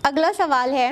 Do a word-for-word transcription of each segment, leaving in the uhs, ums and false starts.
اگلا سوال ہے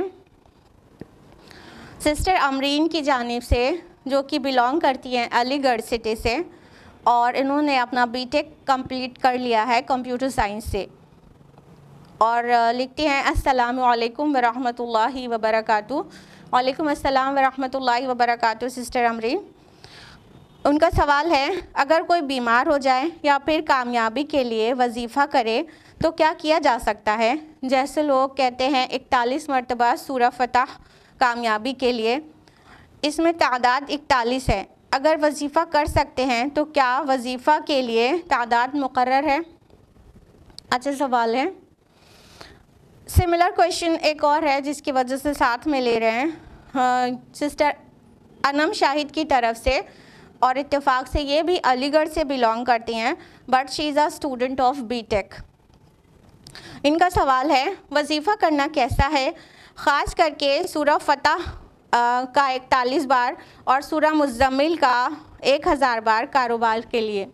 سسٹر امرین کی جانب سے، جو کہ بلانگ کرتی ہیں علی گڑھ سٹی سے، اور انہوں نے اپنا بی ٹیک کمپلیٹ کر لیا ہے کمپیوٹر سائنس سے، اور لکھتی ہیں السلام علیکم ورحمۃ اللہ وبرکاتہ۔ وعلیکم السلام ورحمۃ اللہ وبرکاتہ سسٹر امرین۔ ان کا سوال ہے اگر کوئی بیمار ہو جائے یا پھر کامیابی کے لیے وظیفہ کرے تو کیا کیا جا سکتا ہے؟ جیسے لوگ کہتے ہیں اکتالیس مرتبہ سورہ فتح کامیابی کے لیے، اس میں تعداد اکتالیس ہے، اگر وظیفہ کر سکتے ہیں تو کیا وظیفہ کے لیے تعداد مقرر ہے؟ اچھا سوال ہے۔ سملر کویشچن ایک اور ہے جس کی وجہ سے ساتھ میں لے رہے ہیں سسٹر انم شاہد کی طرف سے، اور اتفاق سے یہ بھی علی گڑھ سے بلانگ کرتی ہیں، but she is a student of B tech. ان کا سوال ہے وظیفہ کرنا کیسا ہے، خاص کر کے سورہ فتح کا اکتالیس بار اور سورہ مزمل کا ایک ہزار بار کاروبار کے لیے۔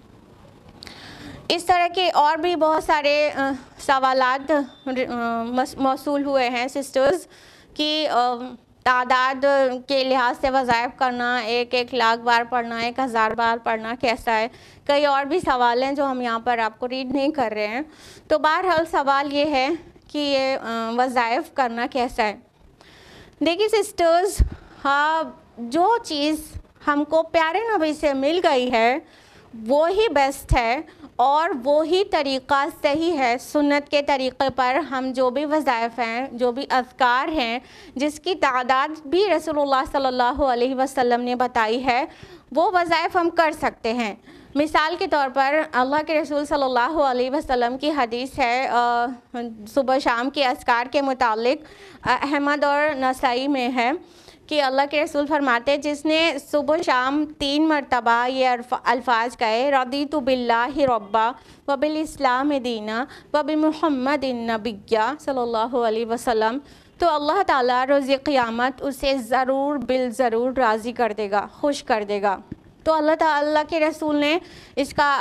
اس طرح کے اور بھی بہت سارے سوالات موصول ہوئے ہیں سسٹرز کی تعداد کے لحاظ سے وظائف کرنا، ایک ایک لاکھ بار پڑھنا، ایک ہزار بار پڑھنا کیسا ہے، کئی اور بھی سوال ہیں جو ہم یہاں پر آپ کو ریڈ نہیں کر رہے ہیں۔ تو بہرحال سوال یہ ہے کہ یہ وظائف کرنا کیسا ہے۔ دیکھیے سسٹرز، ہاں جو چیز ہم کو پیارے نبی سے مل گئی ہے وہی بیسٹ ہے، اور وہی طریقہ صحیح ہے۔ سنت کے طریقے پر ہم جو بھی وظائف ہیں، جو بھی اذکار ہیں، جس کی تعداد بھی رسول اللہ صلی اللہ علیہ وسلم نے بتائی ہے، وہ وظائف ہم کر سکتے ہیں۔ مثال کے طور پر اللہ کے رسول صلی اللہ علیہ وسلم کی حدیث ہے صبح شام کے اذکار کے متعلق، احمد اور نسائی میں ہے کہ اللہ کے رسول فرماتے جس نے صبح شام تین مرتبہ یہ الفاظ کہے رضیت باللہ ربا وبالاسلام دینا وبمحمد نبیہ صلی اللہ علیہ وسلم، تو اللہ تعالیٰ روز قیامت اسے ضرور بالضرور راضی کر دے گا، خوش کر دے گا۔ تو اللہ تعالیٰ کے رسول نے اس کا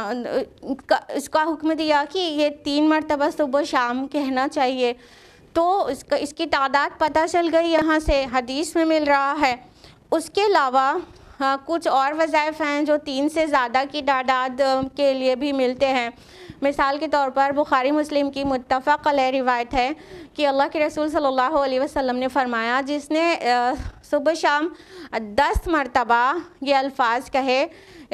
اس کا حکم دیا کہ یہ تین مرتبہ صبح شام کہنا چاہیے، تو اس کا اس کی تعداد پتہ چل گئی، یہاں سے حدیث میں مل رہا ہے۔ اس کے علاوہ کچھ اور وظائف ہیں جو تین سے زیادہ کی تعداد کے لیے بھی ملتے ہیں۔ مثال کے طور پر بخاری مسلم کی متفق علیہ روایت ہے کہ اللہ کے رسول صلی اللہ علیہ وسلم نے فرمایا جس نے صبح شام دس مرتبہ یہ الفاظ کہے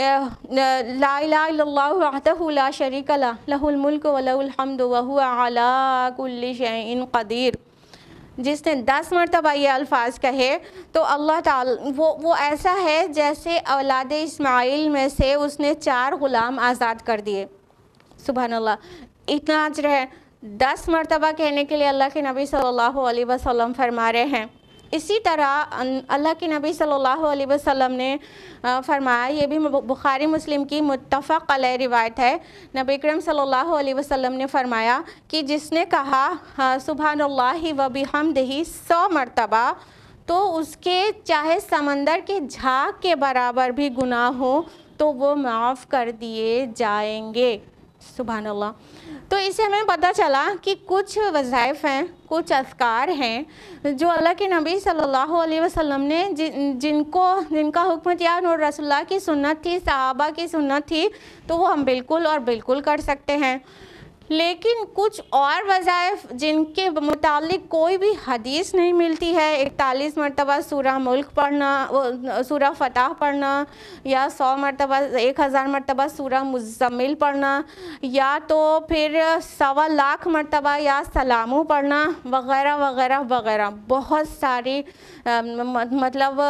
لا الہ الا اللہ وحدہ لا شریک لہ لہ الملک ولہ الحمد وہو علی کل شیء قدیر، جس نے دس مرتبہ یہ الفاظ کہے تو اللہ تعالی وہ وہ ایسا ہے جیسے اولاد اسماعیل میں سے اس نے چار غلام آزاد کر دیے۔ سبحان اللہ، اتنا اجر ہے۔ دس مرتبہ کہنے کے لیے اللہ کے نبی صلی اللہ علیہ وسلم فرما رہے ہیں۔ اسی طرح اللہ کے نبی صلی اللہ علیہ وسلم نے فرمایا، یہ بھی بخاری مسلم کی متفق علیہ روایت ہے، نبی اکرم صلی اللہ علیہ وسلم نے فرمایا کہ جس نے کہا سبحان اللہ و بحمدہ سو مرتبہ تو اس کے چاہے سمندر کے جھاگ کے برابر بھی گناہ ہو تو وہ معاف کر دیے جائیں گے۔ سبحان اللہ۔ تو اس سے ہمیں پتہ چلا کہ کچھ وظائف ہیں، کچھ اذکار ہیں جو اللہ کے نبی صلی اللہ علیہ وسلم نے جن کو جن کا حکم دیا اور رسول اللہ کی سنت تھی، صحابہ کی سنت تھی، تو وہ ہم بالکل اور بالکل کر سکتے ہیں۔ لیکن کچھ اور وظائف جن کے متعلق کوئی بھی حدیث نہیں ملتی ہے، اکتالیس مرتبہ سورہ ملک پڑھنا، سورہ فتح پڑھنا، یا سو مرتبہ ایک ہزار مرتبہ سورہ مزمل پڑھنا، یا تو پھر سوا لاکھ مرتبہ یا سلامو پڑھنا وغیرہ وغیرہ وغیرہ، بہت ساری مطلب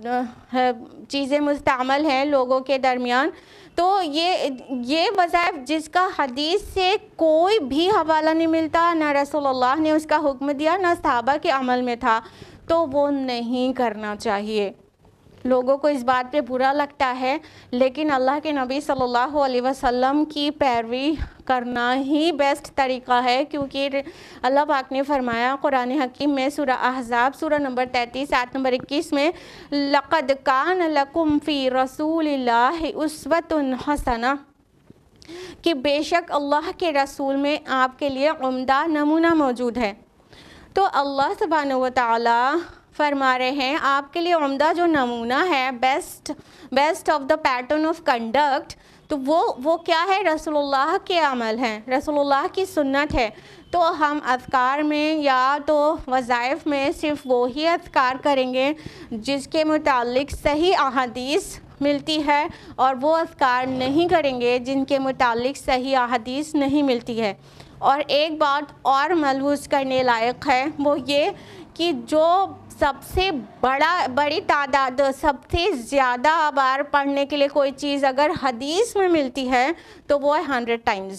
چیزیں مستعمل ہیں لوگوں کے درمیان۔ تو یہ یہ وظائف جس کا حدیث سے کوئی بھی حوالہ نہیں ملتا، نہ رسول اللہ نے اس کا حکم دیا، نہ صحابہ کے عمل میں تھا، تو وہ نہیں کرنا چاہیے۔ لوگوں کو اس بات پہ برا لگتا ہے، لیکن اللہ کے نبی صلی اللہ علیہ وسلم کی پیروی کرنا ہی بیسٹ طریقہ ہے، کیونکہ اللہ پاک نے فرمایا قرآن حکیم میں سورہ احزاب سورہ نمبر تینتیس آیت نمبر اکیس میں لَقَدْ كَانَ لَكُمْ فِي رَسُولِ اللَّهِ أُسْوَةٌ حَسَنَةٌ، کہ بے شک اللہ کے رسول میں آپ کے لیے عمدہ نمونہ موجود ہے۔ تو اللہ سبحانہ و تعالیٰ فرما رہے ہیں آپ کے لیے عمدہ جو نمونہ ہے، best best of the pattern of conduct, تو وہ وہ کیا ہے؟ رسول اللہ کے عمل ہیں، رسول اللہ کی سنت ہے۔ تو ہم اذکار میں یا تو وظائف میں صرف وہی اذکار کریں گے جس کے متعلق صحیح احادیث ملتی ہے، اور وہ اذکار نہیں کریں گے جن کے متعلق صحیح احادیث نہیں ملتی ہے۔ اور ایک بات اور ملحوظ کرنے لائق ہے، وہ یہ کہ جو سب سے بڑا بڑی تعداد، سب سے زیادہ بار پڑھنے کے لیے کوئی چیز اگر حدیث میں ملتی ہے تو وہ ہے hundred times,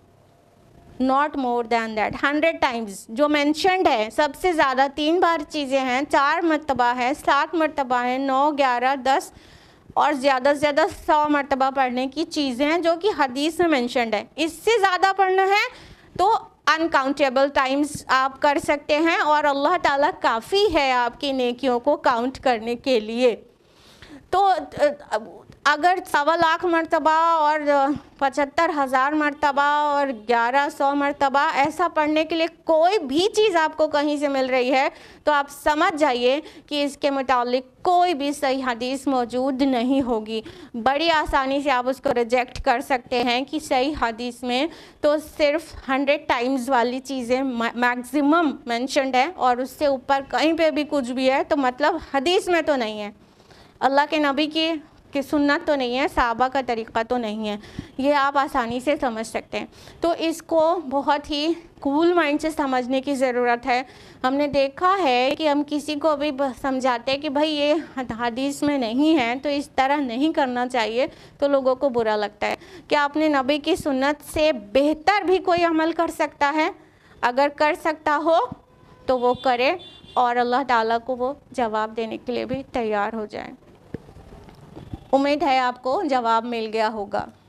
not more than that, hundred times جو مینشنڈ ہے۔ سب سے زیادہ تین بار چیزیں ہیں، چار مرتبہ ہے، سات مرتبہ ہے، نو، گیارہ، دس اور زیادہ سے زیادہ سو مرتبہ پڑھنے کی چیزیں ہیں جو کہ حدیث میں مینشنڈ ہے۔ اس سے زیادہ پڑھنا ہے تو انکاؤنٹیبل ٹائمز آپ کر سکتے ہیں، اور اللہ تعالیٰ کافی ہے آپ کی نیکیوں کو کاؤنٹ کرنے کے لیے۔ تو اگر سوا لاکھ مرتبہ اور پچہتر ہزار مرتبہ اور گیارہ سو مرتبہ ایسا پڑھنے کے لیے کوئی بھی چیز آپ کو کہیں سے مل رہی ہے تو آپ سمجھ جائیے کہ اس کے متعلق کوئی بھی صحیح حدیث موجود نہیں ہوگی۔ بڑی آسانی سے آپ اس کو ریجیکٹ کر سکتے ہیں کہ صحیح حدیث میں تو صرف ہنڈریڈ ٹائمز والی چیزیں میکسیمم مینشنڈ ہے، اور اس سے اوپر کہیں پہ بھی کچھ بھی ہے تو مطلب حدیث میں تو نہیں ہے، اللہ کے نبی کی کہ سنت تو نہیں ہے، صحابہ کا طریقہ تو نہیں ہے۔ یہ آپ آسانی سے سمجھ سکتے ہیں۔ تو اس کو بہت ہی کول مائنڈ سے سمجھنے کی ضرورت ہے۔ ہم نے دیکھا ہے کہ ہم کسی کو بھی سمجھاتے کہ بھائی یہ حدیث میں نہیں ہے تو اس طرح نہیں کرنا چاہیے، تو لوگوں کو برا لگتا ہے کہ اپنے نبی کی سنت سے بہتر بھی کوئی عمل کر سکتا ہے؟ اگر کر سکتا ہو تو وہ کرے، اور اللہ تعالیٰ کو وہ جواب دینے کے لیے بھی تیار ہو جائے۔ امید ہے آپ کو جواب مل گیا ہوگا۔